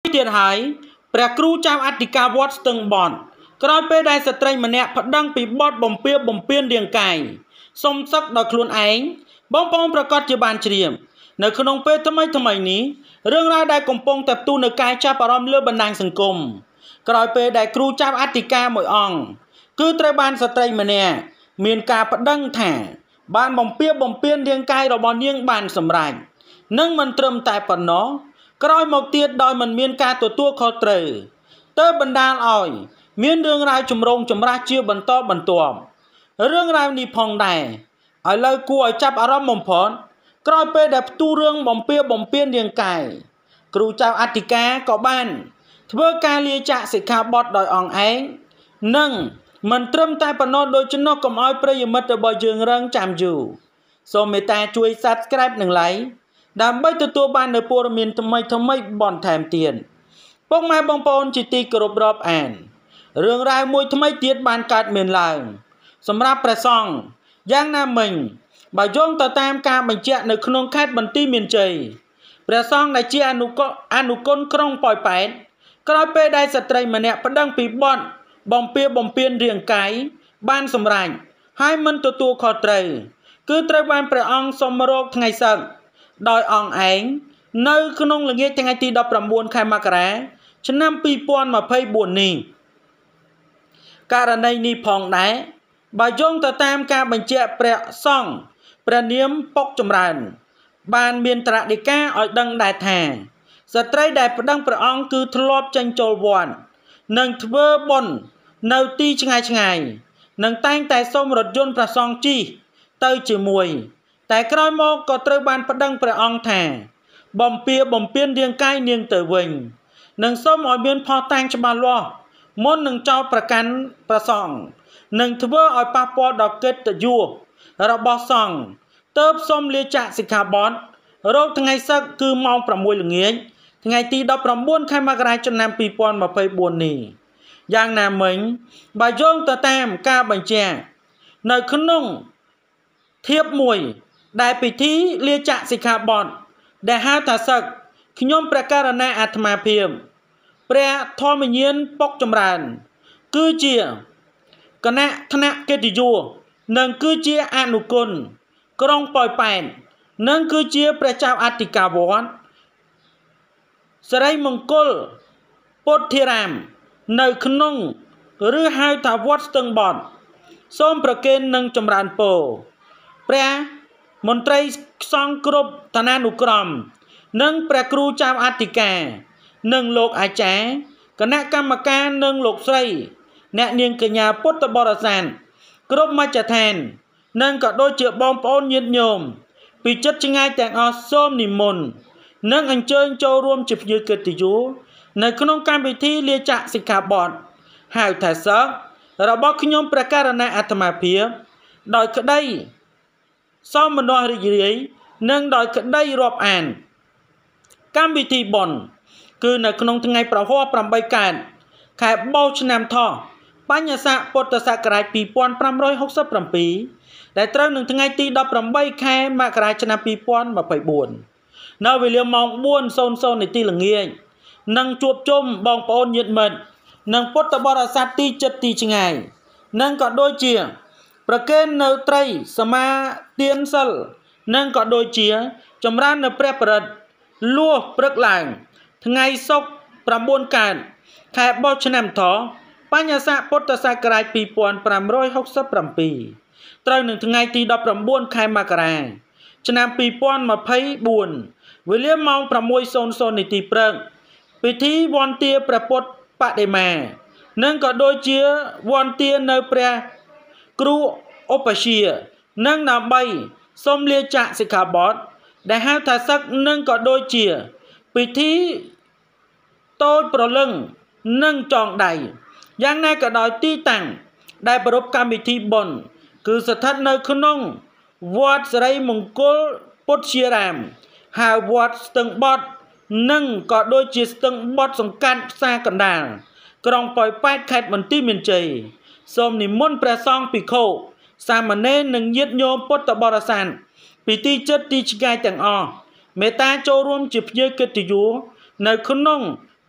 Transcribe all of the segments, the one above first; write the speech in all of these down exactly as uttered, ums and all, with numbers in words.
tiền hải bè cru trao Attica Watt từng bọn cõi pe đại sợi trai mà nè phật đăng bị bọt bồng pia bồng piên điềng cài song sắc đòi khuôn ánh bong bongประกอบជាបានជ្រាបនៅក្នុងពេលថ្មីថ្មីនេះរឿងរ៉ាវដែលកំពុងតែផ្ទុះនៅកាយចាប់អារម្មណ៍លើបណ្ដាញសង្គមក្រោយពេលដែលគ្រូចាប់អធិការមួយអង្គគឺត្រូវបានស្ត្រីម្នាក់មានការប្តឹងថាបានបំពៀបំពៀនរាងកាយរបស់នាងបានសម្រេចនិងមិនត្រឹមតែប៉ុណ្ណោះក្រោយមកទៀតដោយមិនមានការទទួលខុសត្រូវទើបបណ្ដាលឲ្យមានរឿងរ៉ាវចម្រូងចម្រាសជាបន្តបន្ទាប់រឿងរ៉ាវនេះផងដែរឥឡូវគួរឲ្យចាប់អារម្មណ៍បំផុតក្រោយពេលដែលផ្ទុះរឿងបំពៀបំពៀនរាងកាយគ្រូចៅអធិការក៏បានធ្វើការលាចាកសិក្ខាបទដោយអង្គឯងនិងមិនត្រឹមតែប៉ុណ្ណោះដូចនោះកុំឲ្យប្រិយមិត្តរបស់យើងរងចាំយូរសូមមេត្តាជួយ Subscribe និង Like ដើម្បីទទួលបាននូវព័ត៌មានថ្មីថ្មីបន្ថែមទៀតពុកម៉ែបងប្អូនជាទីគោរពរាប់អានរឿងរ៉ាវមួយថ្មីទៀតបានកើតមានឡើងសម្រាប់ព្រះសង្ឃយ៉ាងណាមិញបើយោងទៅតាមការបញ្ជាក់នៅក្នុងខេត្តបន្ទាយមានជ័យព្រះសង្ឃដែលជាអនុអនុគុណក្រុងប៉ោយប៉ែតក្រោយពេលដែលស្ត្រីម្នាក់ប្តឹងពីបទបំពៀបំពៀនរាងកាយបានសម្រេចហើយមិនទទួលខុសត្រូវគឺត្រូវបានព្រះអង្គសុំរកថ្ងៃសឹកដោយអង្គឯងនៅក្នុងល្ងាចថ្ងៃទីដប់ប្រាំបួនខែមករាឆ្នាំពីរពាន់ម្ភៃបួននេះករណីនេះផងដែរបើយោងទៅតាមការបញ្ជាក់ព្រះសង្ឃព្រះនាមពុកចម្រើនបានមានត្រាដីកាឲ្យដឹងដែរថាស្ត្រីដែលប្តឹងព្រះអង្គគឺធ្លាប់ចេញចូលវត្តនិងធ្វើបុណ្យនៅទីឆ្ងាយឆ្ងាយនិងតែងតែសូមរថយន្តព្រះសង្ឃជិះទៅជាមួយតែក្រោយមកក៏ត្រូវបានប្តឹងព្រះអង្គថាបំពៀបំពៀនរាងកាយនាងទៅវិញនិងសូមឲ្យមានផុសតាងច្បាស់លាស់មុននឹងចោទប្រកាន់ព្រះសង្ឃនិងធ្វើឲ្យប៉ះពាល់ដល់កិត្តិយសរបស់សង្ឃទើបសូមលាចាកសិក្ខាបទរកថ្ងៃសឹកគឺម៉ោងប្រាំមួយល្ងាចថ្ងៃទីដប់ប្រាំបួនខែមករាឆ្នាំពីរពាន់ម្ភៃបួននេះយ៉ាងណាមិញបើយោងទៅតាមការបញ្ជាក់នៅក្នុងធៀបមួយដែលពិធីលាចាកសិក្ខាបទដែលហៅថាសឹកខ្ញុំព្រះករណាអាត្មាភាពព្រះធម្មញាណពុកចម្រើនគឺជាគណៈថ្នាក់កិត្តិយសនិងគឺជាអនុគុណក្រុងប៉ោយប៉ែតនិងគឺជាព្រះចៅអធិការវត្តសិរីមង្គលពុទ្ធារាមនៅក្នុងឬហៅថាវត្តស្ទឹងបត់សូមប្រគេននឹងចម្រើនពរព្រះមន្ត្រីសង្ឃគ្រប់ឋានានុក្រមនិងព្រះគ្រូចៅអធិការនិងលោកអាចារ្យគណៈកម្មការនិងលោកស្រីអ្នកនាងកញ្ញាពុទ្ធបរិស័ទគ្រប់មជ្ឈដ្ឋាននិងក៏ដូចជាបងប្អូនញាតិញោមពីចិត្តឆ្ងាយទាំងអស់សូមនិមន្តនិងអញ្ជើញចូលរួមជាភ្ញៀវកិត្តិយសនៅក្នុងកម្មវិធីលាចាកសិក្ខាបទហៅថាសឹករបស់ខ្ញុំព្រះករណាអាត្មាភាពដោយក្តីសោមនស្សរីករាយនិងដោយក្តីរាប់អានកម្មវិធីបុណ្យគឺនៅក្នុងថ្ងៃប្រហ័សប្រាំបីកើតខែបោឆ្នាំថោះបញ្ញស័កពុទ្ធសករាជពីរពាន់ប្រាំរយហុកសិបប្រាំពីរដែលត្រូវនឹងថ្ងៃទីដប់ប្រាំបីខែមករាឆ្នាំពីរពាន់ម្ភៃបួននៅវេលាម៉ោងបួនសូន្យសូន្យនាទីល្ងាចនឹងជួបជុំបងប្អូនញាតិមិត្តនិងពុទ្ធបរិស័ទទីចិត្តទីឆ្ងាយនិងក៏ដូចជាប្រគេននៅត្រីសមាទានសិលនិងក៏ដូចជាចម្រើននៅព្រះបរិត្តលួសព្រឹកឡើងថ្ងៃសុក្រប្រាំបួនកើតខែបោះឆ្នាំថោះបញ្ញស័កពុទ្ធសករាជពីរពាន់ប្រាំរយហុកសិបប្រាំពីរត្រូវនឹងថ្ងៃទីដប់ប្រាំបួនខែមករាឆ្នាំពីរពាន់ម្ភៃបួនវេលាម៉ោងប្រាំមួយសូន្យសូន្យនាទីព្រឹកពិធីវន្ទាព្រះពុទ្ធបដិមានិងក៏ដូចជាវន្ទានៅព្រះគ្រូឧបជានិងដើម្បីសូមលាចាកសិក្ខាបទដែលហៅថាសឹកនិងក៏ដូចជាពិធីតូចប្រលឹងនិងចងដៃយ៉ាងណាក៏ដោយទីតាំងដែលប្រារព្ធកម្មវិធីបុណ្យគឺស្ថិតនៅក្នុងវត្តសិរីមង្គលពុទ្ធារាមហៅវត្តស្ទឹងបត់និងក៏ដូចជាស្ទឹងបត់សង្កាត់ផ្សារកណ្ដាលក្រុងប៉ោយប៉ែតខេត្តបន្ទាយមានជ័យសូមនិមន្តព្រះសង្ឃភិក្ខុសាមណេរនិងញាតិញោមពុទ្ធបរិស័ទពីទីចិត្តទីឆ្ងាយទាំងអស់មេត្តាចូលរួមជាភ្ញៀវកិត្តិយសនៅក្នុង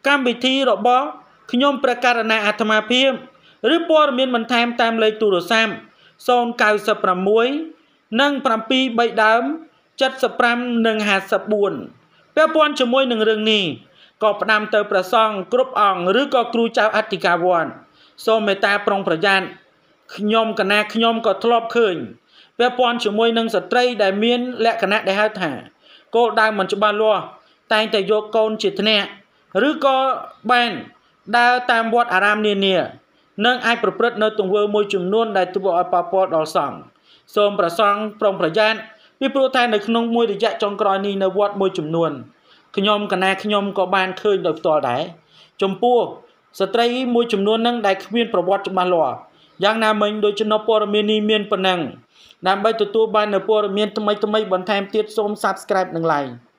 កម្មវិធីរបស់ខ្ញុំព្រះករណាអាត្មាភាពឬព័ត៌មានបន្ថែមតាមលេខទូរស័ព្ទ 096 និង 7 3 ដើម 75 និង 54 ពាក់ព័ន្ធជាមួយនឹងរឿងនេះក៏ផ្ដាំទៅព្រះសង្ឃគ្រប់អង្គឬក៏គ្រូចៅអធិការវត្តសូមមេត្តាប្រុងប្រយ័ត្នខ្ញុំកណាខ្ញុំក៏ធ្លាប់ឃើញពាក់ព័ន្ធជាមួយនឹងស្ត្រីដែលមានលក្ខណៈដែលហៅថាគោលដៅមិនច្បាស់លាស់តែងតែយកកូនជាធ្នាក់ឬក៏បានដើរតាមវត្តអារាមនានានិងអាចប្រព្រឹត្តនៅទង្វើមួយចំនួនដែលធ្វើឲ្យប៉ះពាល់ដល់សង្ឃសូមព្រះសង្ឃប្រុងប្រយ័ត្នពីព្រោះតែនៅក្នុងមួយរយៈចុងក្រោយនេះនៅវត្តមួយចំនួនខ្ញុំកណាខ្ញុំក៏បានឃើញដោយផ្ទាល់ដែរចំពោះស្ត្រីមួយចំនួននឹងដែលគ្មានប្រវត្តិច្បាស់លាស់យ៉ាងណាមិញដោយចំណុចព័ត៌មាននេះមានប៉ុណ្ណឹងដើម្បីទទួលបាននូវព័ត៌មានថ្មីៗបន្ថែមទៀតសូម Subscribe និង Like